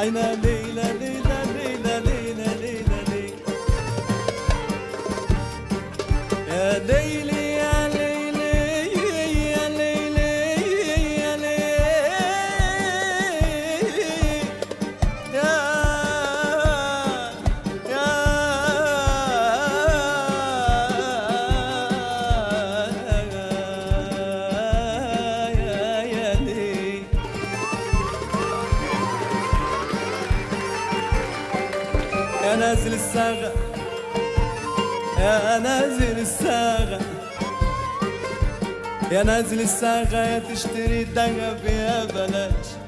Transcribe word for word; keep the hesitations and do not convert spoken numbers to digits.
عينا ليلى ليلى ليلى ليلى ليلى ليلى يا ليلي يا ليلي يا ليلي يا ليلي يا يا يا ليلي يا نازل الصاغة يا نازل الصاغة يا نازل الصاغة يا تشتري الدهب يا بلاش